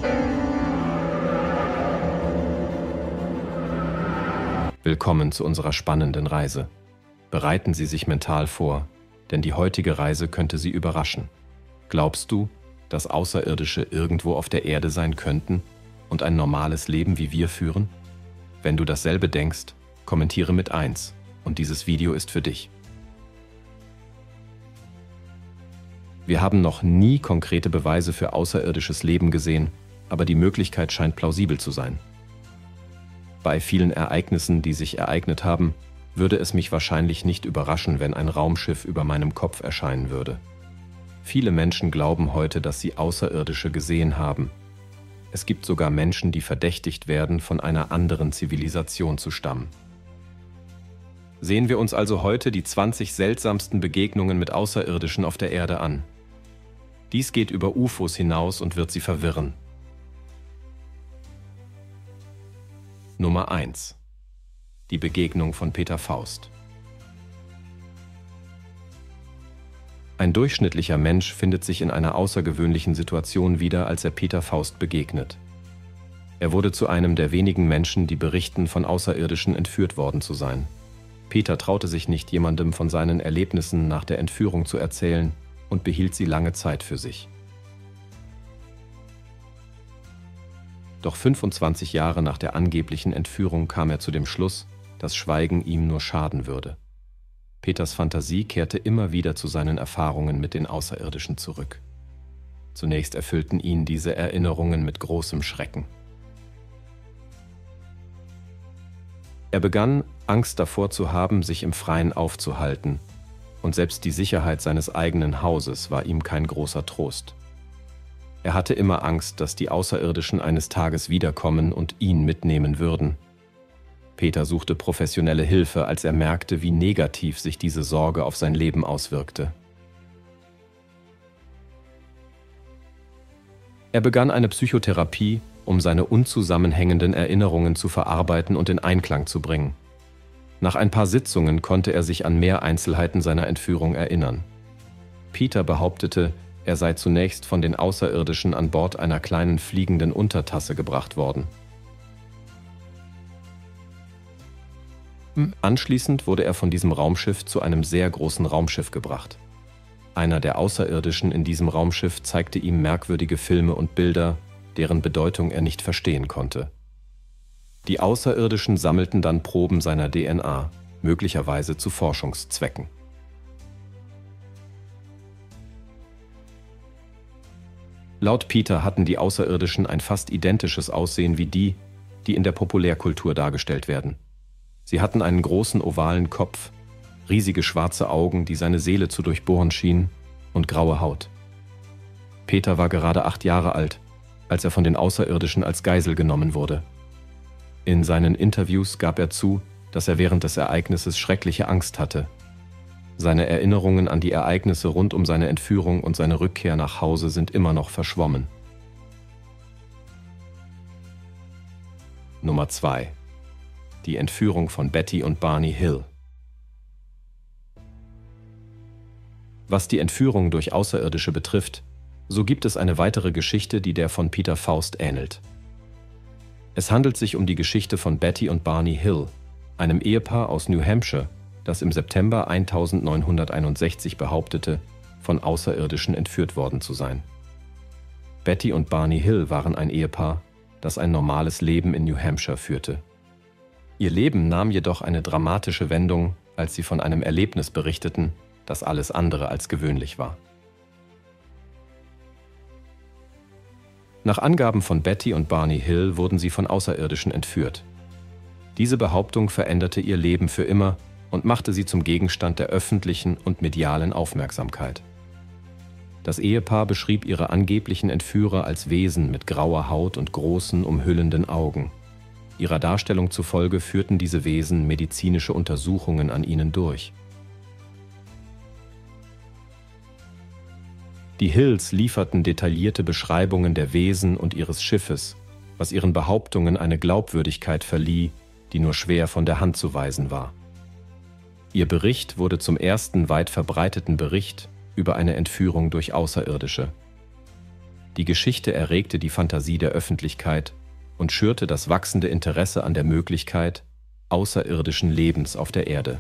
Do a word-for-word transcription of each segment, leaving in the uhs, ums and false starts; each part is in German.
Willkommen zu unserer spannenden Reise. Bereiten Sie sich mental vor, denn die heutige Reise könnte Sie überraschen. Glaubst du, dass Außerirdische irgendwo auf der Erde sein könnten und ein normales Leben wie wir führen? Wenn du dasselbe denkst, kommentiere mit eins und dieses Video ist für dich. Wir haben noch nie konkrete Beweise für außerirdisches Leben gesehen, aber die Möglichkeit scheint plausibel zu sein. Bei vielen Ereignissen, die sich ereignet haben, würde es mich wahrscheinlich nicht überraschen, wenn ein Raumschiff über meinem Kopf erscheinen würde. Viele Menschen glauben heute, dass sie Außerirdische gesehen haben. Es gibt sogar Menschen, die verdächtigt werden, von einer anderen Zivilisation zu stammen. Sehen wir uns also heute die zwanzig seltsamsten Begegnungen mit Außerirdischen auf der Erde an. Dies geht über U F Os hinaus und wird Sie verwirren. Nummer eins. Die Begegnung von Peter Faust. Ein durchschnittlicher Mensch findet sich in einer außergewöhnlichen Situation wieder, als er Peter Faust begegnet. Er wurde zu einem der wenigen Menschen, die berichten, von Außerirdischen entführt worden zu sein. Peter traute sich nicht, jemandem von seinen Erlebnissen nach der Entführung zu erzählen und behielt sie lange Zeit für sich. Doch fünfundzwanzig Jahre nach der angeblichen Entführung kam er zu dem Schluss, dass Schweigen ihm nur schaden würde. Peters Fantasie kehrte immer wieder zu seinen Erfahrungen mit den Außerirdischen zurück. Zunächst erfüllten ihn diese Erinnerungen mit großem Schrecken. Er begann, Angst davor zu haben, sich im Freien aufzuhalten, und selbst die Sicherheit seines eigenen Hauses war ihm kein großer Trost. Er hatte immer Angst, dass die Außerirdischen eines Tages wiederkommen und ihn mitnehmen würden. Peter suchte professionelle Hilfe, als er merkte, wie negativ sich diese Sorge auf sein Leben auswirkte. Er begann eine Psychotherapie, um seine unzusammenhängenden Erinnerungen zu verarbeiten und in Einklang zu bringen. Nach ein paar Sitzungen konnte er sich an mehr Einzelheiten seiner Entführung erinnern. Peter behauptete, er sei zunächst von den Außerirdischen an Bord einer kleinen fliegenden Untertasse gebracht worden. Anschließend wurde er von diesem Raumschiff zu einem sehr großen Raumschiff gebracht. Einer der Außerirdischen in diesem Raumschiff zeigte ihm merkwürdige Filme und Bilder, deren Bedeutung er nicht verstehen konnte. Die Außerirdischen sammelten dann Proben seiner D N A, möglicherweise zu Forschungszwecken. Laut Peter hatten die Außerirdischen ein fast identisches Aussehen wie die, die in der Populärkultur dargestellt werden. Sie hatten einen großen ovalen Kopf, riesige schwarze Augen, die seine Seele zu durchbohren schienen, und graue Haut. Peter war gerade acht Jahre alt, als er von den Außerirdischen als Geisel genommen wurde. In seinen Interviews gab er zu, dass er während des Ereignisses schreckliche Angst hatte. Seine Erinnerungen an die Ereignisse rund um seine Entführung und seine Rückkehr nach Hause sind immer noch verschwommen. Nummer zwei. Die Entführung von Betty und Barney Hill. Was die Entführung durch Außerirdische betrifft, so gibt es eine weitere Geschichte, die der von Peter Faust ähnelt. Es handelt sich um die Geschichte von Betty und Barney Hill, einem Ehepaar aus New Hampshire, das im September neunzehnhunderteinundsechzig behauptete, von Außerirdischen entführt worden zu sein. Betty und Barney Hill waren ein Ehepaar, das ein normales Leben in New Hampshire führte. Ihr Leben nahm jedoch eine dramatische Wendung, als sie von einem Erlebnis berichteten, das alles andere als gewöhnlich war. Nach Angaben von Betty und Barney Hill wurden sie von Außerirdischen entführt. Diese Behauptung veränderte ihr Leben für immer und machte sie zum Gegenstand der öffentlichen und medialen Aufmerksamkeit. Das Ehepaar beschrieb ihre angeblichen Entführer als Wesen mit grauer Haut und großen, umhüllenden Augen. Ihrer Darstellung zufolge führten diese Wesen medizinische Untersuchungen an ihnen durch. Die Hills lieferten detaillierte Beschreibungen der Wesen und ihres Schiffes, was ihren Behauptungen eine Glaubwürdigkeit verlieh, die nur schwer von der Hand zu weisen war. Ihr Bericht wurde zum ersten weit verbreiteten Bericht über eine Entführung durch Außerirdische. Die Geschichte erregte die Fantasie der Öffentlichkeit und schürte das wachsende Interesse an der Möglichkeit außerirdischen Lebens auf der Erde.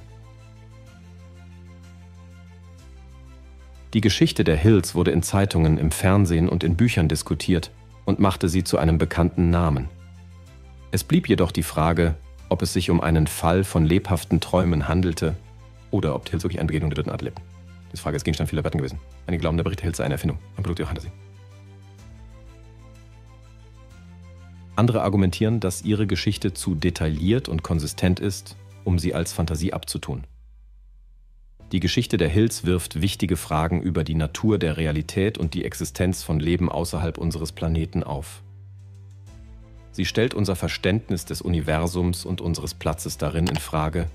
Die Geschichte der Hills wurde in Zeitungen, im Fernsehen und in Büchern diskutiert und machte sie zu einem bekannten Namen. Es blieb jedoch die Frage, ob es sich um einen Fall von lebhaften Träumen handelte oder ob Hills wirklich eine Begegnung der dritten Art lebten. Die Frage ist Gegenstand vieler Debatten gewesen. Einige glauben, der Bericht der Hills sei eine Erfindung, ein Produkt ihrer Fantasie. Andere argumentieren, dass ihre Geschichte zu detailliert und konsistent ist, um sie als Fantasie abzutun. Die Geschichte der Hills wirft wichtige Fragen über die Natur der Realität und die Existenz von Leben außerhalb unseres Planeten auf. Sie stellt unser Verständnis des Universums und unseres Platzes darin in Frage.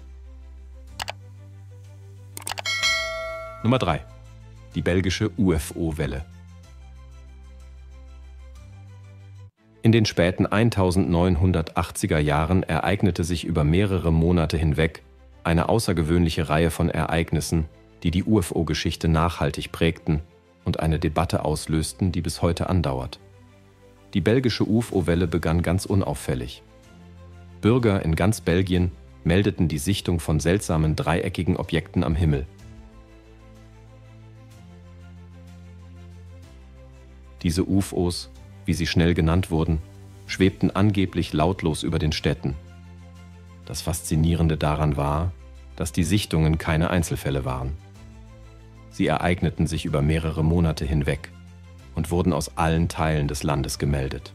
Nummer drei. Die belgische U F O-Welle. In den späten neunzehnhundertachtziger Jahren ereignete sich über mehrere Monate hinweg eine außergewöhnliche Reihe von Ereignissen, die die U F O-Geschichte nachhaltig prägten und eine Debatte auslösten, die bis heute andauert. Die belgische U F O-Welle begann ganz unauffällig. Bürger in ganz Belgien meldeten die Sichtung von seltsamen dreieckigen Objekten am Himmel. Diese U F Os, wie sie schnell genannt wurden, schwebten angeblich lautlos über den Städten. Das Faszinierende daran war, dass die Sichtungen keine Einzelfälle waren. Sie ereigneten sich über mehrere Monate hinweg und wurden aus allen Teilen des Landes gemeldet.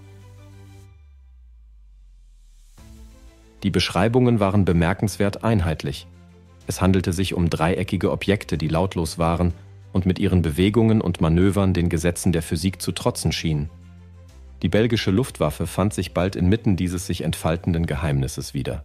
Die Beschreibungen waren bemerkenswert einheitlich. Es handelte sich um dreieckige Objekte, die lautlos waren und mit ihren Bewegungen und Manövern den Gesetzen der Physik zu trotzen schienen. Die belgische Luftwaffe fand sich bald inmitten dieses sich entfaltenden Geheimnisses wieder.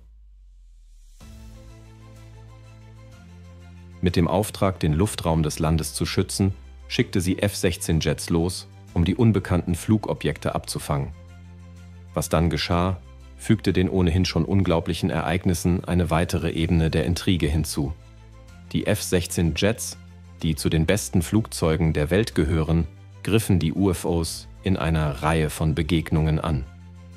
Mit dem Auftrag, den Luftraum des Landes zu schützen, schickte sie F sechzehn Jets los, um die unbekannten Flugobjekte abzufangen. Was dann geschah, fügte den ohnehin schon unglaublichen Ereignissen eine weitere Ebene der Intrige hinzu. Die F sechzehn Jets, die zu den besten Flugzeugen der Welt gehören, griffen die U F Os in einer Reihe von Begegnungen an.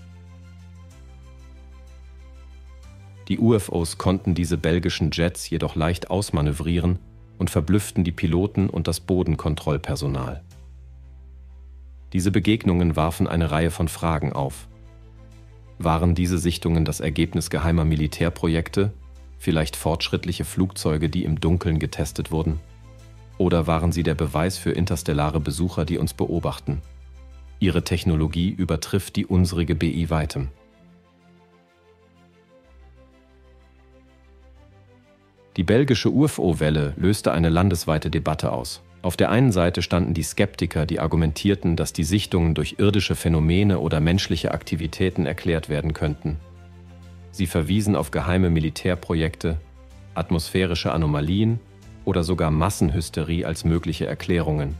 Die U F Os konnten diese belgischen Jets jedoch leicht ausmanövrieren und verblüfften die Piloten und das Bodenkontrollpersonal. Diese Begegnungen warfen eine Reihe von Fragen auf. Waren diese Sichtungen das Ergebnis geheimer Militärprojekte, vielleicht fortschrittliche Flugzeuge, die im Dunkeln getestet wurden? Oder waren sie der Beweis für interstellare Besucher, die uns beobachten? Ihre Technologie übertrifft die unsrige bei weitem. Die belgische U F O-Welle löste eine landesweite Debatte aus. Auf der einen Seite standen die Skeptiker, die argumentierten, dass die Sichtungen durch irdische Phänomene oder menschliche Aktivitäten erklärt werden könnten. Sie verwiesen auf geheime Militärprojekte, atmosphärische Anomalien oder sogar Massenhysterie als mögliche Erklärungen.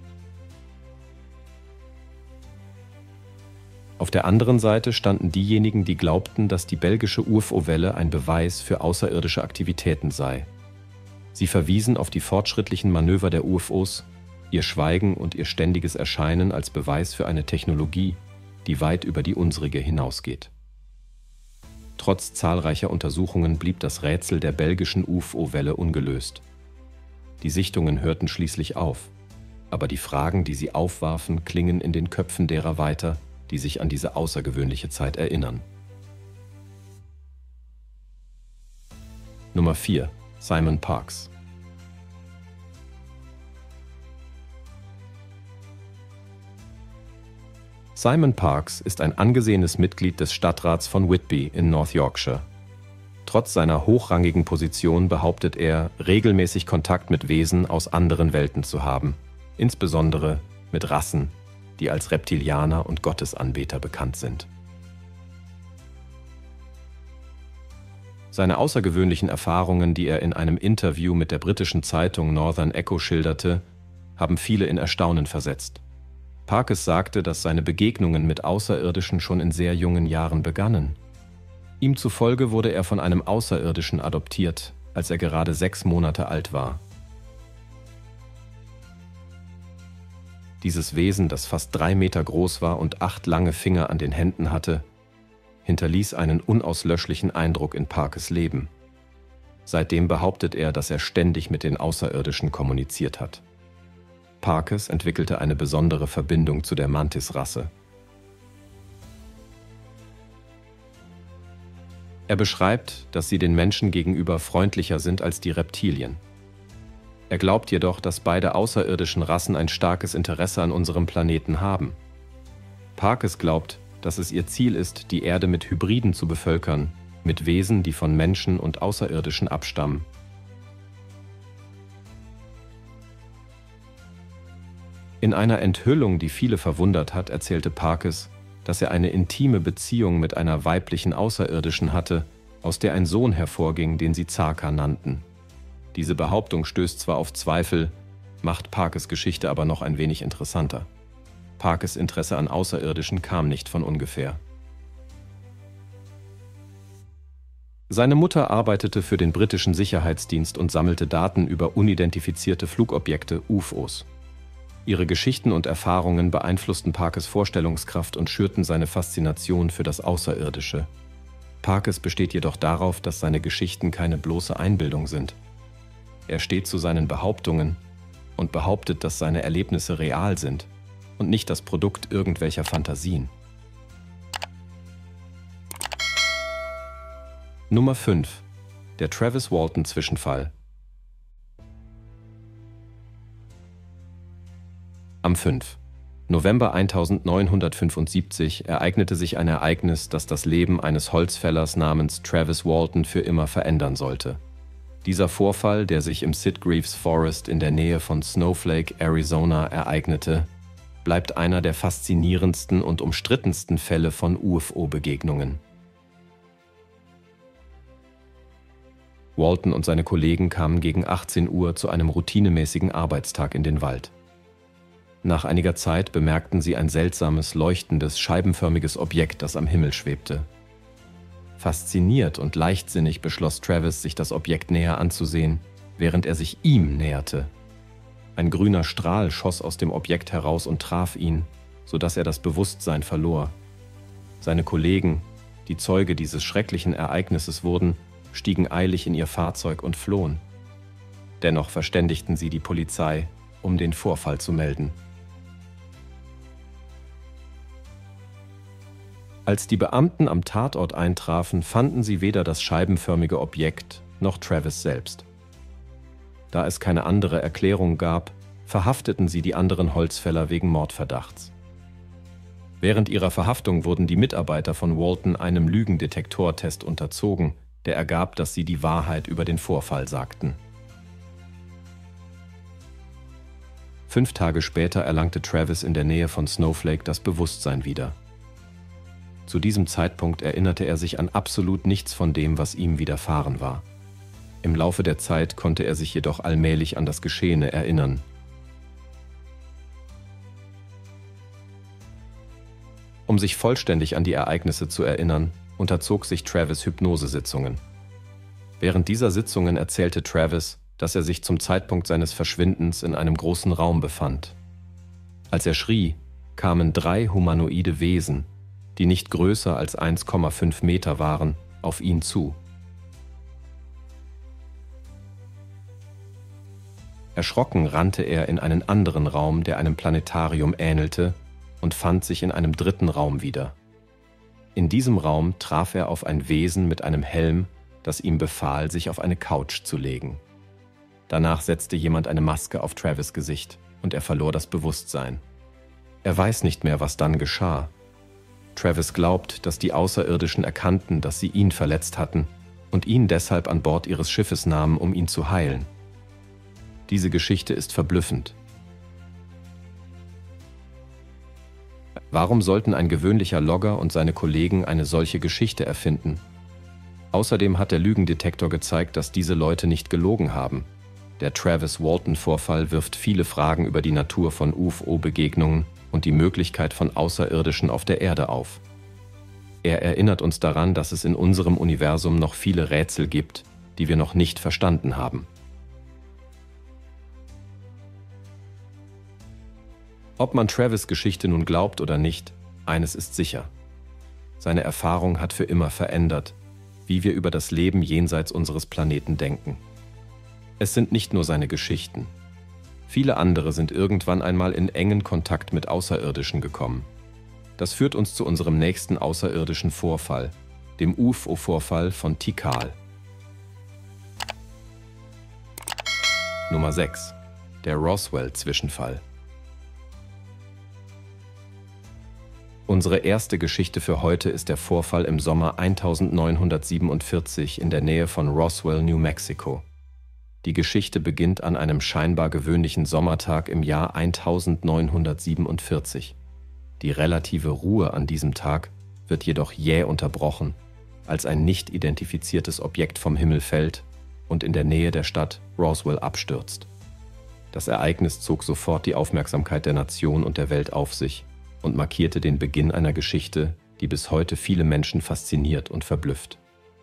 Auf der anderen Seite standen diejenigen, die glaubten, dass die belgische U F O-Welle ein Beweis für außerirdische Aktivitäten sei. Sie verwiesen auf die fortschrittlichen Manöver der U F Os, ihr Schweigen und ihr ständiges Erscheinen als Beweis für eine Technologie, die weit über die unsrige hinausgeht. Trotz zahlreicher Untersuchungen blieb das Rätsel der belgischen U F O-Welle ungelöst. Die Sichtungen hörten schließlich auf, aber die Fragen, die sie aufwarfen, klingen in den Köpfen derer weiter, die sich an diese außergewöhnliche Zeit erinnern. Nummer vier. Simon Parkes. Simon Parkes ist ein angesehenes Mitglied des Stadtrats von Whitby in North Yorkshire. Trotz seiner hochrangigen Position behauptet er, regelmäßig Kontakt mit Wesen aus anderen Welten zu haben, insbesondere mit Rassen, die als Reptilianer und Gottesanbeter bekannt sind. Seine außergewöhnlichen Erfahrungen, die er in einem Interview mit der britischen Zeitung Northern Echo schilderte, haben viele in Erstaunen versetzt. Parkes sagte, dass seine Begegnungen mit Außerirdischen schon in sehr jungen Jahren begannen. Ihm zufolge wurde er von einem Außerirdischen adoptiert, als er gerade sechs Monate alt war. Dieses Wesen, das fast drei Meter groß war und acht lange Finger an den Händen hatte, hinterließ einen unauslöschlichen Eindruck in Parkes Leben. Seitdem behauptet er, dass er ständig mit den Außerirdischen kommuniziert hat. Parkes entwickelte eine besondere Verbindung zu der Mantis-Rasse. Er beschreibt, dass sie den Menschen gegenüber freundlicher sind als die Reptilien. Er glaubt jedoch, dass beide außerirdischen Rassen ein starkes Interesse an unserem Planeten haben. Parkes glaubt, dass es ihr Ziel ist, die Erde mit Hybriden zu bevölkern, mit Wesen, die von Menschen und Außerirdischen abstammen. In einer Enthüllung, die viele verwundert hat, erzählte Parkes, dass er eine intime Beziehung mit einer weiblichen Außerirdischen hatte, aus der ein Sohn hervorging, den sie Zaka nannten. Diese Behauptung stößt zwar auf Zweifel, macht Parkes Geschichte aber noch ein wenig interessanter. Parkes Interesse an Außerirdischen kam nicht von ungefähr. Seine Mutter arbeitete für den britischen Sicherheitsdienst und sammelte Daten über unidentifizierte Flugobjekte, U F Os. Ihre Geschichten und Erfahrungen beeinflussten Parkes Vorstellungskraft und schürten seine Faszination für das Außerirdische. Parkes besteht jedoch darauf, dass seine Geschichten keine bloße Einbildung sind. Er steht zu seinen Behauptungen und behauptet, dass seine Erlebnisse real sind und nicht das Produkt irgendwelcher Fantasien. Nummer fünf. Der Travis Walton-Zwischenfall. Am fünften November neunzehnhundertfünfundsiebzig ereignete sich ein Ereignis, das das Leben eines Holzfällers namens Travis Walton für immer verändern sollte. Dieser Vorfall, der sich im Sitgreaves Forest in der Nähe von Snowflake, Arizona, ereignete, bleibt einer der faszinierendsten und umstrittensten Fälle von U F O-Begegnungen. Walton und seine Kollegen kamen gegen achtzehn Uhr zu einem routinemäßigen Arbeitstag in den Wald. Nach einiger Zeit bemerkten sie ein seltsames, leuchtendes, scheibenförmiges Objekt, das am Himmel schwebte. Fasziniert und leichtsinnig beschloss Travis, sich das Objekt näher anzusehen, während er sich ihm näherte. Ein grüner Strahl schoss aus dem Objekt heraus und traf ihn, sodass er das Bewusstsein verlor. Seine Kollegen, die Zeuge dieses schrecklichen Ereignisses wurden, stiegen eilig in ihr Fahrzeug und flohen. Dennoch verständigten sie die Polizei, um den Vorfall zu melden. Als die Beamten am Tatort eintrafen, fanden sie weder das scheibenförmige Objekt noch Travis selbst. Da es keine andere Erklärung gab, verhafteten sie die anderen Holzfäller wegen Mordverdachts. Während ihrer Verhaftung wurden die Mitarbeiter von Walton einem Lügendetektortest unterzogen, der ergab, dass sie die Wahrheit über den Vorfall sagten. Fünf Tage später erlangte Travis in der Nähe von Snowflake das Bewusstsein wieder. Zu diesem Zeitpunkt erinnerte er sich an absolut nichts von dem, was ihm widerfahren war. Im Laufe der Zeit konnte er sich jedoch allmählich an das Geschehene erinnern. Um sich vollständig an die Ereignisse zu erinnern, unterzog sich Travis Hypnosesitzungen. Während dieser Sitzungen erzählte Travis, dass er sich zum Zeitpunkt seines Verschwindens in einem großen Raum befand. Als er schrie, kamen drei humanoide Wesen, die nicht größer als eins Komma fünf Meter waren, auf ihn zu. Erschrocken rannte er in einen anderen Raum, der einem Planetarium ähnelte, und fand sich in einem dritten Raum wieder. In diesem Raum traf er auf ein Wesen mit einem Helm, das ihm befahl, sich auf eine Couch zu legen. Danach setzte jemand eine Maske auf Travis' Gesicht und er verlor das Bewusstsein. Er weiß nicht mehr, was dann geschah. Travis glaubt, dass die Außerirdischen erkannten, dass sie ihn verletzt hatten und ihn deshalb an Bord ihres Schiffes nahmen, um ihn zu heilen. Diese Geschichte ist verblüffend. Warum sollten ein gewöhnlicher Logger und seine Kollegen eine solche Geschichte erfinden? Außerdem hat der Lügendetektor gezeigt, dass diese Leute nicht gelogen haben. Der Travis-Walton-Vorfall wirft viele Fragen über die Natur von U F O-Begegnungen und die Möglichkeit von Außerirdischen auf der Erde auf. Er erinnert uns daran, dass es in unserem Universum noch viele Rätsel gibt, die wir noch nicht verstanden haben. Ob man Travis' Geschichte nun glaubt oder nicht, eines ist sicher. Seine Erfahrung hat für immer verändert, wie wir über das Leben jenseits unseres Planeten denken. Es sind nicht nur seine Geschichten. Viele andere sind irgendwann einmal in engen Kontakt mit Außerirdischen gekommen. Das führt uns zu unserem nächsten außerirdischen Vorfall, dem U F O-Vorfall von Tikal. Nummer sechs. Der Roswell-Zwischenfall. Unsere erste Geschichte für heute ist der Vorfall im Sommer neunzehnhundertsiebenundvierzig in der Nähe von Roswell, New Mexico. Die Geschichte beginnt an einem scheinbar gewöhnlichen Sommertag im Jahr neunzehnhundertsiebenundvierzig. Die relative Ruhe an diesem Tag wird jedoch jäh unterbrochen, als ein nicht identifiziertes Objekt vom Himmel fällt und in der Nähe der Stadt Roswell abstürzt. Das Ereignis zog sofort die Aufmerksamkeit der Nation und der Welt auf sich und markierte den Beginn einer Geschichte, die bis heute viele Menschen fasziniert und verblüfft.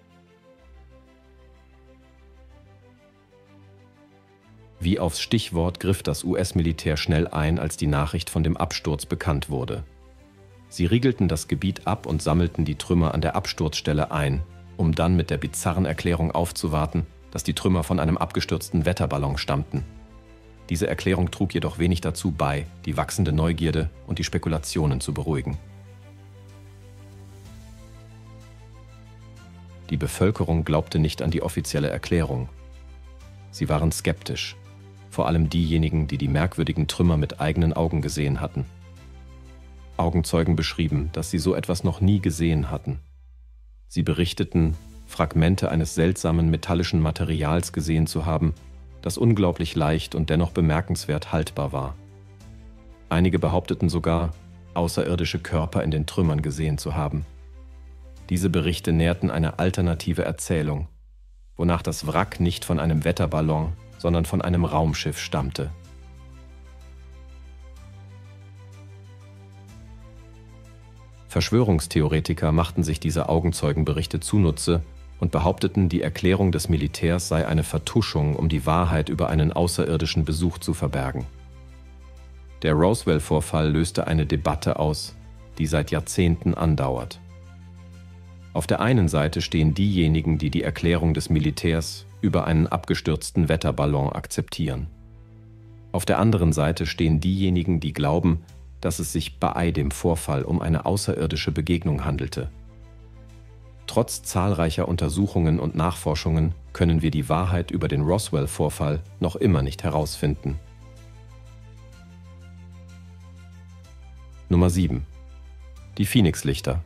Wie aufs Stichwort griff das U S-Militär schnell ein, als die Nachricht von dem Absturz bekannt wurde. Sie riegelten das Gebiet ab und sammelten die Trümmer an der Absturzstelle ein, um dann mit der bizarren Erklärung aufzuwarten, dass die Trümmer von einem abgestürzten Wetterballon stammten. Diese Erklärung trug jedoch wenig dazu bei, die wachsende Neugierde und die Spekulationen zu beruhigen. Die Bevölkerung glaubte nicht an die offizielle Erklärung. Sie waren skeptisch, vor allem diejenigen, die die merkwürdigen Trümmer mit eigenen Augen gesehen hatten. Augenzeugen beschrieben, dass sie so etwas noch nie gesehen hatten. Sie berichteten, Fragmente eines seltsamen metallischen Materials gesehen zu haben, das unglaublich leicht und dennoch bemerkenswert haltbar war. Einige behaupteten sogar, außerirdische Körper in den Trümmern gesehen zu haben. Diese Berichte nährten eine alternative Erzählung, wonach das Wrack nicht von einem Wetterballon, sondern von einem Raumschiff stammte. Verschwörungstheoretiker machten sich diese Augenzeugenberichte zunutze und behaupteten, die Erklärung des Militärs sei eine Vertuschung, um die Wahrheit über einen außerirdischen Besuch zu verbergen. Der Roswell-Vorfall löste eine Debatte aus, die seit Jahrzehnten andauert. Auf der einen Seite stehen diejenigen, die die Erklärung des Militärs über einen abgestürzten Wetterballon akzeptieren. Auf der anderen Seite stehen diejenigen, die glauben, dass es sich bei dem Vorfall um eine außerirdische Begegnung handelte. Trotz zahlreicher Untersuchungen und Nachforschungen können wir die Wahrheit über den Roswell-Vorfall noch immer nicht herausfinden. Nummer sieben. Die Phoenix-Lichter.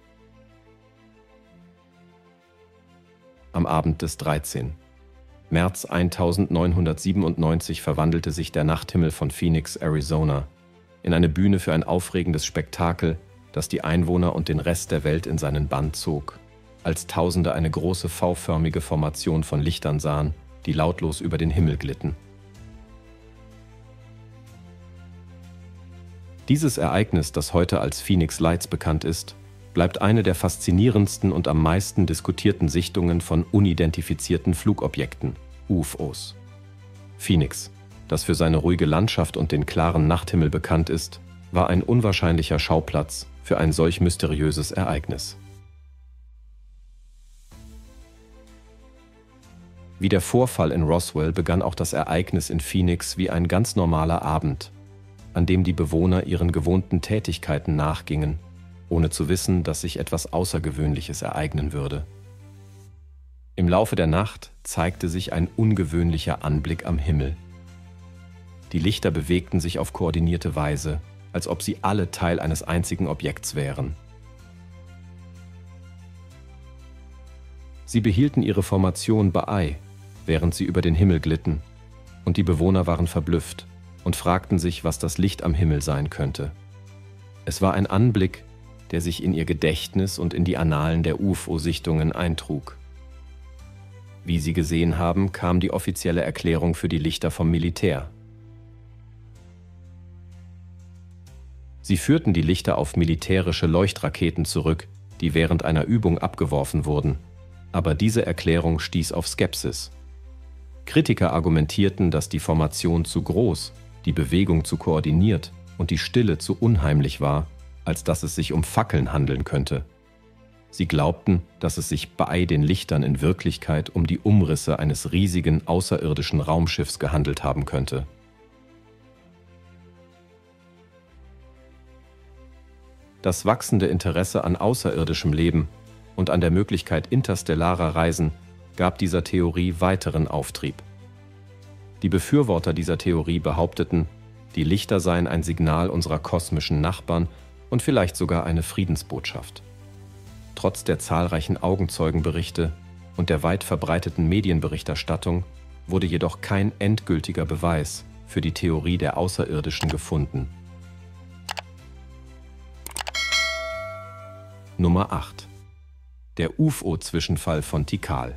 Am Abend des dreizehnten März neunzehnhundertsiebenundneunzig verwandelte sich der Nachthimmel von Phoenix, Arizona, in eine Bühne für ein aufregendes Spektakel, das die Einwohner und den Rest der Welt in seinen Bann zog, als Tausende eine große V-förmige Formation von Lichtern sahen, die lautlos über den Himmel glitten. Dieses Ereignis, das heute als Phoenix Lights bekannt ist, bleibt eine der faszinierendsten und am meisten diskutierten Sichtungen von unidentifizierten Flugobjekten, U F Os. Phoenix, das für seine ruhige Landschaft und den klaren Nachthimmel bekannt ist, war ein unwahrscheinlicher Schauplatz für ein solch mysteriöses Ereignis. Wie der Vorfall in Roswell begann auch das Ereignis in Phoenix wie ein ganz normaler Abend, an dem die Bewohner ihren gewohnten Tätigkeiten nachgingen, ohne zu wissen, dass sich etwas Außergewöhnliches ereignen würde. Im Laufe der Nacht zeigte sich ein ungewöhnlicher Anblick am Himmel. Die Lichter bewegten sich auf koordinierte Weise, als ob sie alle Teil eines einzigen Objekts wären. Sie behielten ihre Formation bei, während sie über den Himmel glitten, und die Bewohner waren verblüfft und fragten sich, was das Licht am Himmel sein könnte. Es war ein Anblick, der sich in ihr Gedächtnis und in die Annalen der U F O-Sichtungen eintrug. Wie Sie gesehen haben, kam die offizielle Erklärung für die Lichter vom Militär. Sie führten die Lichter auf militärische Leuchtraketen zurück, die während einer Übung abgeworfen wurden, aber diese Erklärung stieß auf Skepsis. Kritiker argumentierten, dass die Formation zu groß, die Bewegung zu koordiniert und die Stille zu unheimlich war, als dass es sich um Fackeln handeln könnte. Sie glaubten, dass es sich bei den Lichtern in Wirklichkeit um die Umrisse eines riesigen außerirdischen Raumschiffs gehandelt haben könnte. Das wachsende Interesse an außerirdischem Leben und an der Möglichkeit interstellarer Reisen gab dieser Theorie weiteren Auftrieb. Die Befürworter dieser Theorie behaupteten, die Lichter seien ein Signal unserer kosmischen Nachbarn und vielleicht sogar eine Friedensbotschaft. Trotz der zahlreichen Augenzeugenberichte und der weit verbreiteten Medienberichterstattung wurde jedoch kein endgültiger Beweis für die Theorie der Außerirdischen gefunden. Nummer acht. Der U F O-Zwischenfall von Tikal.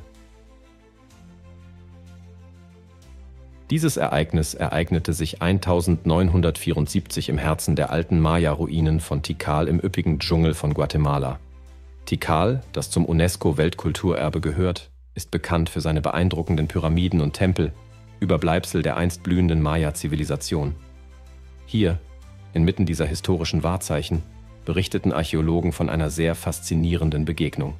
Dieses Ereignis ereignete sich eintausendneunhundertvierundsiebzig im Herzen der alten Maya-Ruinen von Tikal im üppigen Dschungel von Guatemala. Tikal, das zum UNESCO-Weltkulturerbe gehört, ist bekannt für seine beeindruckenden Pyramiden und Tempel, Überbleibsel der einst blühenden Maya-Zivilisation. Hier, inmitten dieser historischen Wahrzeichen, berichteten Archäologen von einer sehr faszinierenden Begegnung.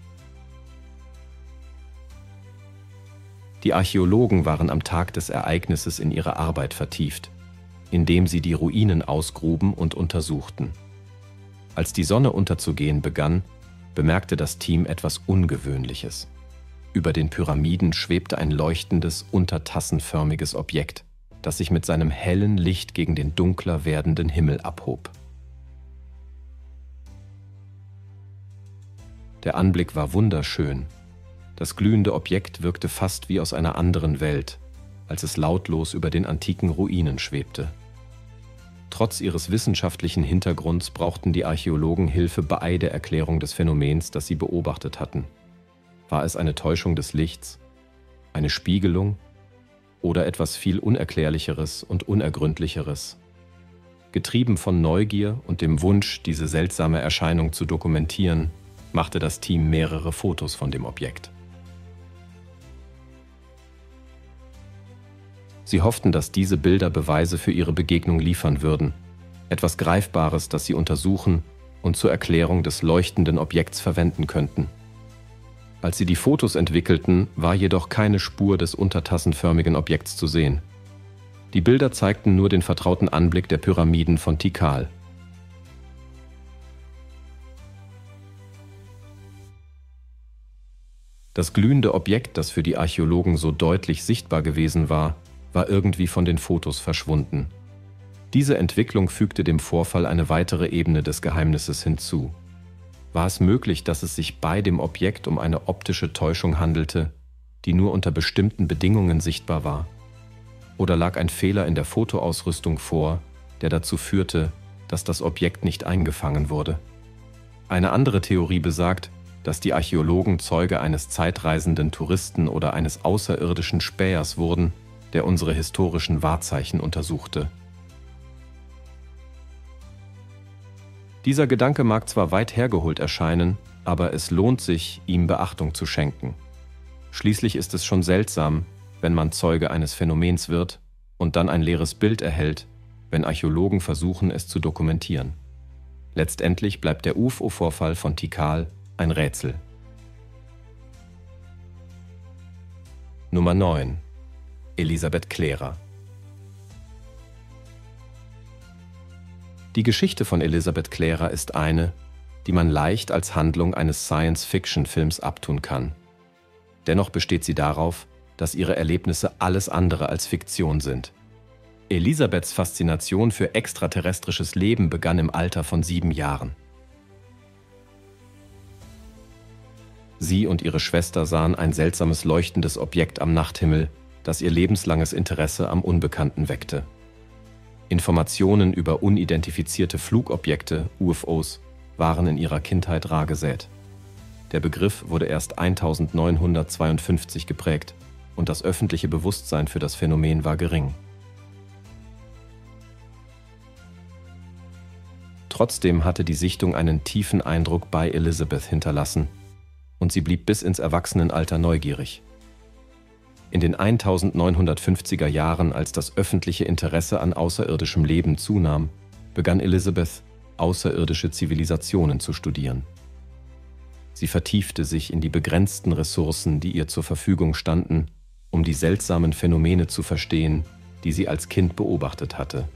Die Archäologen waren am Tag des Ereignisses in ihre Arbeit vertieft, indem sie die Ruinen ausgruben und untersuchten. Als die Sonne unterzugehen begann, bemerkte das Team etwas Ungewöhnliches. Über den Pyramiden schwebte ein leuchtendes, untertassenförmiges Objekt, das sich mit seinem hellen Licht gegen den dunkler werdenden Himmel abhob. Der Anblick war wunderschön. Das glühende Objekt wirkte fast wie aus einer anderen Welt, als es lautlos über den antiken Ruinen schwebte. Trotz ihres wissenschaftlichen Hintergrunds brauchten die Archäologen Hilfe bei der Erklärung des Phänomens, das sie beobachtet hatten. War es eine Täuschung des Lichts, eine Spiegelung oder etwas viel Unerklärlicheres und Unergründlicheres? Getrieben von Neugier und dem Wunsch, diese seltsame Erscheinung zu dokumentieren, machte das Team mehrere Fotos von dem Objekt. Sie hofften, dass diese Bilder Beweise für ihre Begegnung liefern würden, etwas Greifbares, das sie untersuchen und zur Erklärung des leuchtenden Objekts verwenden könnten. Als sie die Fotos entwickelten, war jedoch keine Spur des untertassenförmigen Objekts zu sehen. Die Bilder zeigten nur den vertrauten Anblick der Pyramiden von Tikal. Das glühende Objekt, das für die Archäologen so deutlich sichtbar gewesen war, war irgendwie von den Fotos verschwunden. Diese Entwicklung fügte dem Vorfall eine weitere Ebene des Geheimnisses hinzu. War es möglich, dass es sich bei dem Objekt um eine optische Täuschung handelte, die nur unter bestimmten Bedingungen sichtbar war? Oder lag ein Fehler in der Fotoausrüstung vor, der dazu führte, dass das Objekt nicht eingefangen wurde? Eine andere Theorie besagt, dass die Archäologen Zeuge eines zeitreisenden Touristen oder eines außerirdischen Spähers wurden, der unsere historischen Wahrzeichen untersuchte. Dieser Gedanke mag zwar weit hergeholt erscheinen, aber es lohnt sich, ihm Beachtung zu schenken. Schließlich ist es schon seltsam, wenn man Zeuge eines Phänomens wird und dann ein leeres Bild erhält, wenn Archäologen versuchen, es zu dokumentieren. Letztendlich bleibt der U F O-Vorfall von Tikal ein Rätsel. Nummer neun. Elisabeth Clarer. Die Geschichte von Elisabeth Clarer ist eine, die man leicht als Handlung eines Science-Fiction-Films abtun kann. Dennoch besteht sie darauf, dass ihre Erlebnisse alles andere als Fiktion sind. Elisabeths Faszination für extraterrestrisches Leben begann im Alter von sieben Jahren. Sie und ihre Schwester sahen ein seltsames leuchtendes Objekt am Nachthimmel, das ihr lebenslanges Interesse am Unbekannten weckte. Informationen über unidentifizierte Flugobjekte, U F Os, waren in ihrer Kindheit rar gesät. Der Begriff wurde erst eintausendneunhundertzweiundfünfzig geprägt und das öffentliche Bewusstsein für das Phänomen war gering. Trotzdem hatte die Sichtung einen tiefen Eindruck bei Elisabeth hinterlassen und sie blieb bis ins Erwachsenenalter neugierig. In den eintausendneunhundertfünfziger Jahren, als das öffentliche Interesse an außerirdischem Leben zunahm, begann Elizabeth, außerirdische Zivilisationen zu studieren. Sie vertiefte sich in die begrenzten Ressourcen, die ihr zur Verfügung standen, um die seltsamen Phänomene zu verstehen, die sie als Kind beobachtet hatte.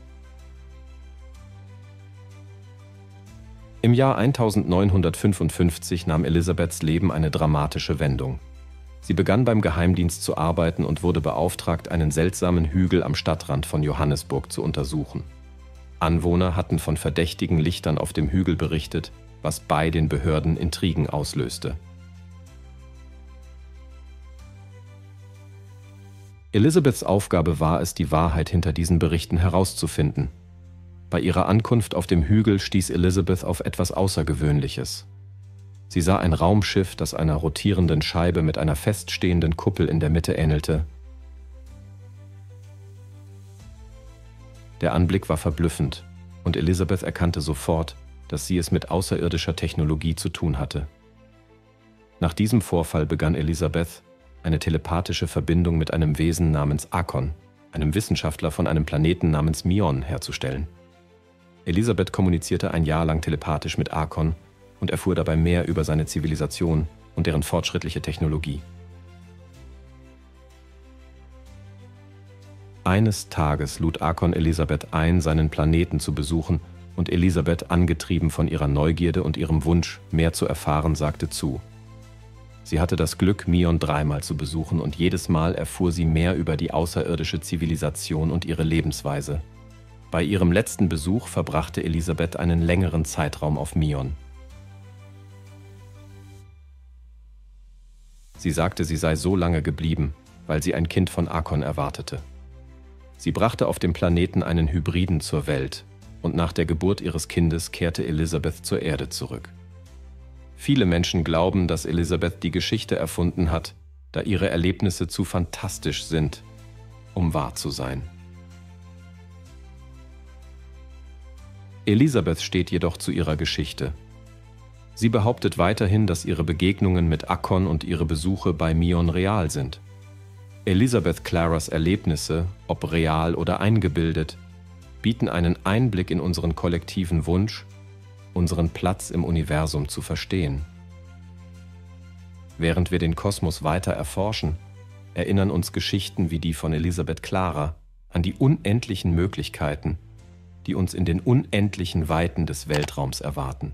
Im Jahr neunzehnhundertfünfundfünfzig nahm Elizabeths Leben eine dramatische Wendung. Sie begann beim Geheimdienst zu arbeiten und wurde beauftragt, einen seltsamen Hügel am Stadtrand von Johannesburg zu untersuchen. Anwohner hatten von verdächtigen Lichtern auf dem Hügel berichtet, was bei den Behörden Intrigen auslöste. Elizabeths Aufgabe war es, die Wahrheit hinter diesen Berichten herauszufinden. Bei ihrer Ankunft auf dem Hügel stieß Elizabeth auf etwas Außergewöhnliches. Sie sah ein Raumschiff, das einer rotierenden Scheibe mit einer feststehenden Kuppel in der Mitte ähnelte. Der Anblick war verblüffend, und Elizabeth erkannte sofort, dass sie es mit außerirdischer Technologie zu tun hatte. Nach diesem Vorfall begann Elizabeth, eine telepathische Verbindung mit einem Wesen namens Akon, einem Wissenschaftler von einem Planeten namens Mion, herzustellen. Elizabeth kommunizierte ein Jahr lang telepathisch mit Akon und erfuhr dabei mehr über seine Zivilisation und deren fortschrittliche Technologie. Eines Tages lud Akon Elizabeth ein, seinen Planeten zu besuchen, und Elizabeth, angetrieben von ihrer Neugierde und ihrem Wunsch, mehr zu erfahren, sagte zu. Sie hatte das Glück, Mion dreimal zu besuchen, und jedes Mal erfuhr sie mehr über die außerirdische Zivilisation und ihre Lebensweise. Bei ihrem letzten Besuch verbrachte Elizabeth einen längeren Zeitraum auf Mion. Sie sagte, sie sei so lange geblieben, weil sie ein Kind von Akon erwartete. Sie brachte auf dem Planeten einen Hybriden zur Welt, und nach der Geburt ihres Kindes kehrte Elizabeth zur Erde zurück. Viele Menschen glauben, dass Elizabeth die Geschichte erfunden hat, da ihre Erlebnisse zu fantastisch sind, um wahr zu sein. Elizabeth steht jedoch zu ihrer Geschichte. Sie behauptet weiterhin, dass ihre Begegnungen mit Akon und ihre Besuche bei Mion real sind. Elizabeth Claras Erlebnisse, ob real oder eingebildet, bieten einen Einblick in unseren kollektiven Wunsch, unseren Platz im Universum zu verstehen. Während wir den Kosmos weiter erforschen, erinnern uns Geschichten wie die von Elizabeth Clara an die unendlichen Möglichkeiten, die uns in den unendlichen Weiten des Weltraums erwarten.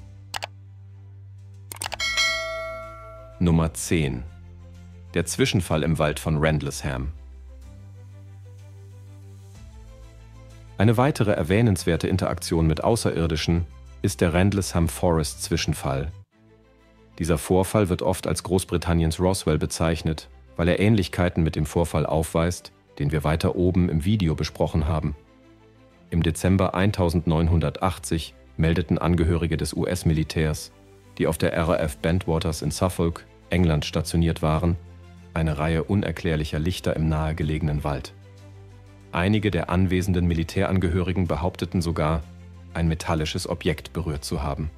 Nummer zehn. Der Zwischenfall im Wald von Rendlesham. Eine weitere erwähnenswerte Interaktion mit Außerirdischen ist der Rendlesham Forest Zwischenfall. Dieser Vorfall wird oft als Großbritanniens Roswell bezeichnet, weil er Ähnlichkeiten mit dem Vorfall aufweist, den wir weiter oben im Video besprochen haben. Im Dezember neunzehnhundertachtzig meldeten Angehörige des U S-Militärs, die auf der R A F Bentwaters in Suffolk, England, stationiert waren, eine Reihe unerklärlicher Lichter im nahegelegenen Wald. Einige der anwesenden Militärangehörigen behaupteten sogar, ein metallisches Objekt berührt zu haben.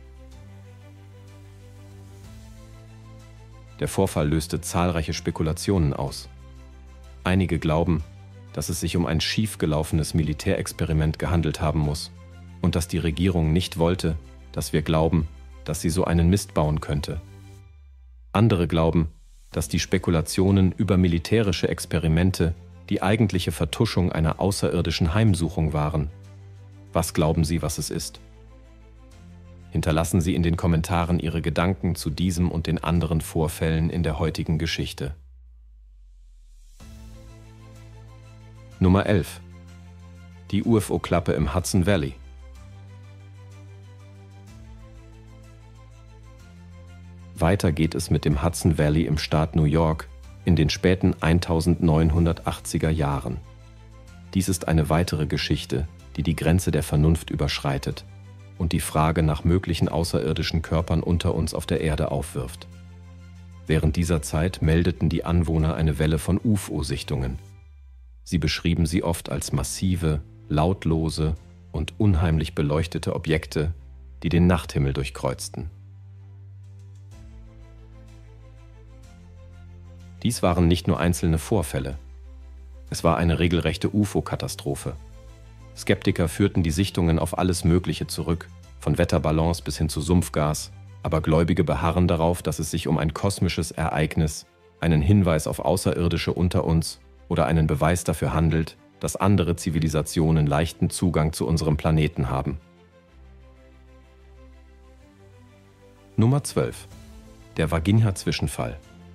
Der Vorfall löste zahlreiche Spekulationen aus. Einige glauben, dass es sich um ein schiefgelaufenes Militärexperiment gehandelt haben muss und dass die Regierung nicht wollte, dass wir glauben, dass sie so einen Mist bauen könnte. Andere glauben, dass die Spekulationen über militärische Experimente die eigentliche Vertuschung einer außerirdischen Heimsuchung waren. Was glauben Sie, was es ist? Hinterlassen Sie in den Kommentaren Ihre Gedanken zu diesem und den anderen Vorfällen in der heutigen Geschichte. Nummer elf. Die U F O-Klappe im Hudson Valley. Weiter geht es mit dem Hudson Valley im Staat New York in den späten neunzehnhundertachtziger Jahren. Dies ist eine weitere Geschichte, die die Grenze der Vernunft überschreitet und die Frage nach möglichen außerirdischen Körpern unter uns auf der Erde aufwirft. Während dieser Zeit meldeten die Anwohner eine Welle von U F O-Sichtungen. Sie beschrieben sie oft als massive, lautlose und unheimlich beleuchtete Objekte, die den Nachthimmel durchkreuzten. Dies waren nicht nur einzelne Vorfälle. Es war eine regelrechte U F O-Katastrophe. Skeptiker führten die Sichtungen auf alles Mögliche zurück, von Wetterballons bis hin zu Sumpfgas, aber Gläubige beharren darauf, dass es sich um ein kosmisches Ereignis, einen Hinweis auf Außerirdische unter uns oder einen Beweis dafür handelt, dass andere Zivilisationen leichten Zugang zu unserem Planeten haben. Nummer zwölf. Der Varginha-Zwischenfall.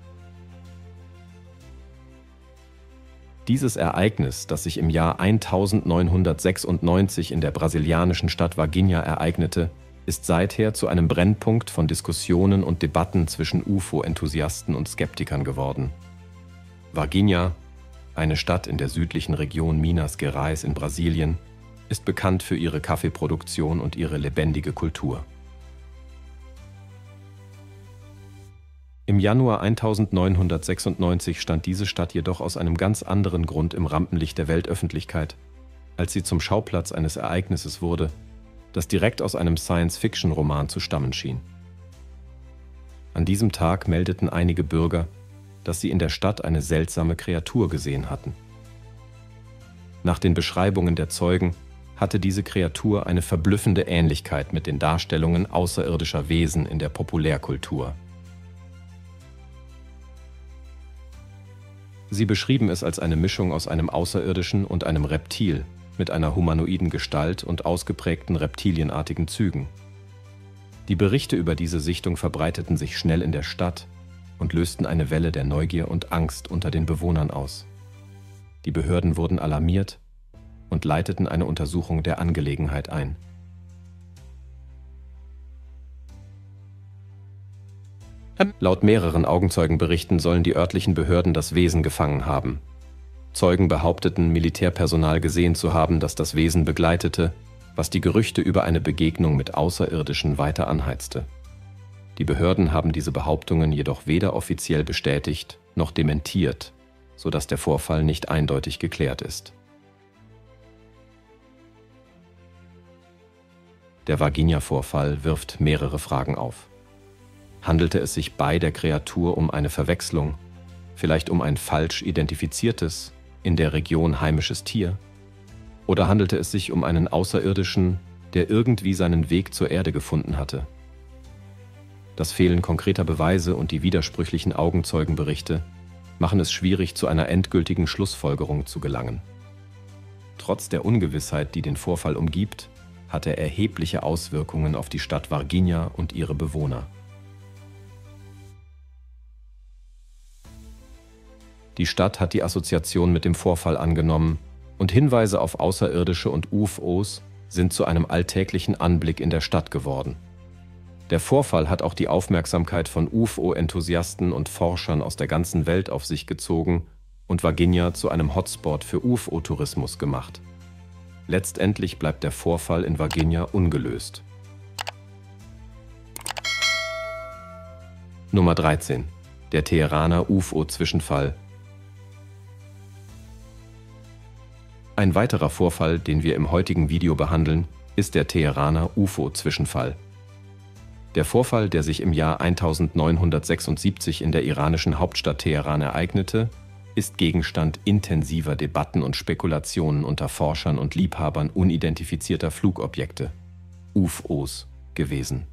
Dieses Ereignis, das sich im Jahr eintausendneunhundertsechsundneunzig in der brasilianischen Stadt Varginha ereignete, ist seither zu einem Brennpunkt von Diskussionen und Debatten zwischen U F O-Enthusiasten und Skeptikern geworden. Varginha, eine Stadt in der südlichen Region Minas Gerais in Brasilien, ist bekannt für ihre Kaffeeproduktion und ihre lebendige Kultur. Im Januar eintausendneunhundertsechsundneunzig stand diese Stadt jedoch aus einem ganz anderen Grund im Rampenlicht der Weltöffentlichkeit, als sie zum Schauplatz eines Ereignisses wurde, das direkt aus einem Science-Fiction-Roman zu stammen schien. An diesem Tag meldeten einige Bürger, dass sie in der Stadt eine seltsame Kreatur gesehen hatten. Nach den Beschreibungen der Zeugen hatte diese Kreatur eine verblüffende Ähnlichkeit mit den Darstellungen außerirdischer Wesen in der Populärkultur. Sie beschrieben es als eine Mischung aus einem Außerirdischen und einem Reptil mit einer humanoiden Gestalt und ausgeprägten reptilienartigen Zügen. Die Berichte über diese Sichtung verbreiteten sich schnell in der Stadt und lösten eine Welle der Neugier und Angst unter den Bewohnern aus. Die Behörden wurden alarmiert und leiteten eine Untersuchung der Angelegenheit ein. Laut mehreren Augenzeugenberichten sollen die örtlichen Behörden das Wesen gefangen haben. Zeugen behaupteten, Militärpersonal gesehen zu haben, das das Wesen begleitete, was die Gerüchte über eine Begegnung mit Außerirdischen weiter anheizte. Die Behörden haben diese Behauptungen jedoch weder offiziell bestätigt noch dementiert, sodass der Vorfall nicht eindeutig geklärt ist. Der Varginha-Vorfall wirft mehrere Fragen auf. Handelte es sich bei der Kreatur um eine Verwechslung, vielleicht um ein falsch identifiziertes, in der Region heimisches Tier? Oder handelte es sich um einen Außerirdischen, der irgendwie seinen Weg zur Erde gefunden hatte? Das Fehlen konkreter Beweise und die widersprüchlichen Augenzeugenberichte machen es schwierig, zu einer endgültigen Schlussfolgerung zu gelangen. Trotz der Ungewissheit, die den Vorfall umgibt, hat er erhebliche Auswirkungen auf die Stadt Varginha und ihre Bewohner. Die Stadt hat die Assoziation mit dem Vorfall angenommen und Hinweise auf Außerirdische und U F Os sind zu einem alltäglichen Anblick in der Stadt geworden. Der Vorfall hat auch die Aufmerksamkeit von U F O-Enthusiasten und Forschern aus der ganzen Welt auf sich gezogen und Varginha zu einem Hotspot für U F O-Tourismus gemacht. Letztendlich bleibt der Vorfall in Varginha ungelöst. Nummer dreizehn. Der Teheraner U F O-Zwischenfall. Ein weiterer Vorfall, den wir im heutigen Video behandeln, ist der Teheraner U F O-Zwischenfall. Der Vorfall, der sich im Jahr eintausendneunhundertsechsundsiebzig in der iranischen Hauptstadt Teheran ereignete, ist Gegenstand intensiver Debatten und Spekulationen unter Forschern und Liebhabern unidentifizierter Flugobjekte, U F Os, gewesen.